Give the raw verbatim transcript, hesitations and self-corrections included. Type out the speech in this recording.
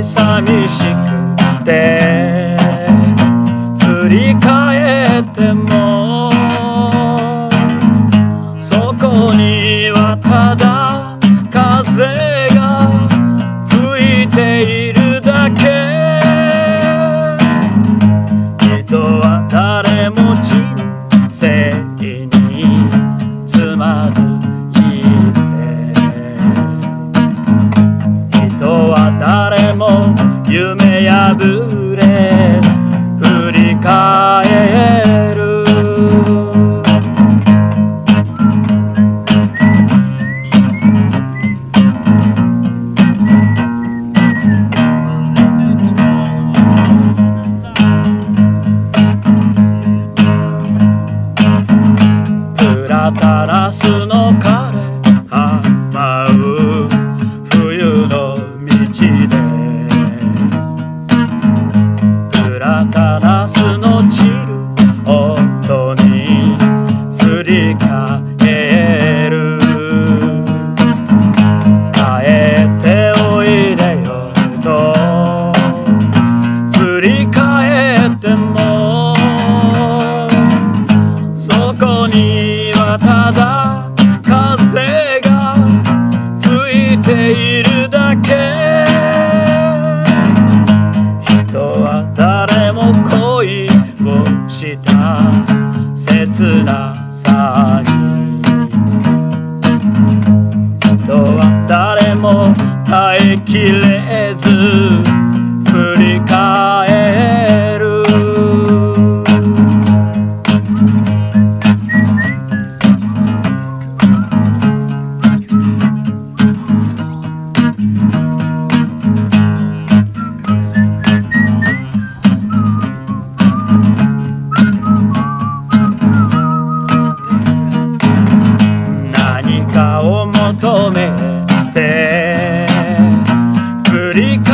寂しくて振り返ってもそこにはただ風が吹いているだけ。人は誰も人生につまずいて、人は誰も夢破れ振り返る。プラタラスの枯れ葉舞う冬の道で、プラタラスの散る音に振り返る。帰っておいでよと振り返ってもそこにはただ風が吹いているだけ。人は誰も恋をした切なさに、人は誰も耐えきれず振り返る。何かを求めて振り返